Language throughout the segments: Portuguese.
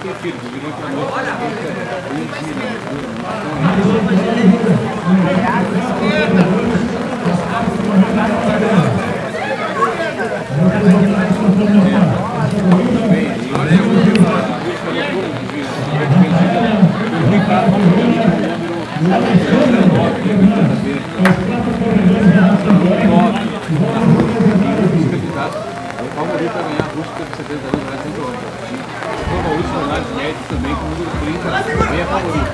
O favorito a ganhar a busca de 70 anos vai ser o Maurício Leonardo Guedes também, com o número 30, bem a favorito.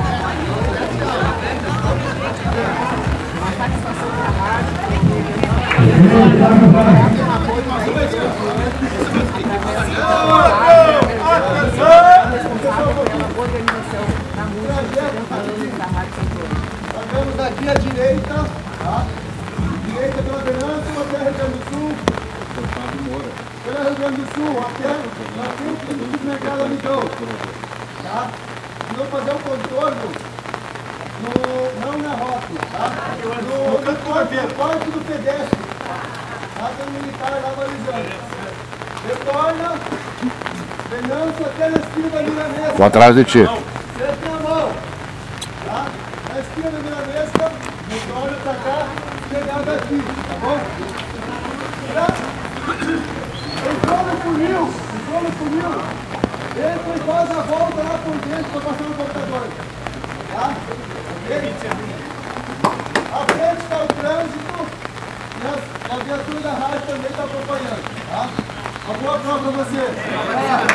Vamos aqui à direita, tá? Direita pela Venâncio até Rio Grande do Sul. Pela Rio Grande do Sul até na frente do supermercado Amigão. Tá? E vamos fazer um contorno não na rota, tá? No corte do pedestre. Tá? Tem um militar lá balizando. Retorna, Venâncio até na esquina da Milanesa. Vou atrás de ti. Senta a mão. Tá? Na esquina da Milanesa, retorna pra cá, chegada aqui, tá bom? Entrou no funil. Entra e faz a volta lá por dentro para passar no computador. Tá? À frente está o trânsito e a viatura da rádio também está acompanhando. Tá? Uma boa prova para você.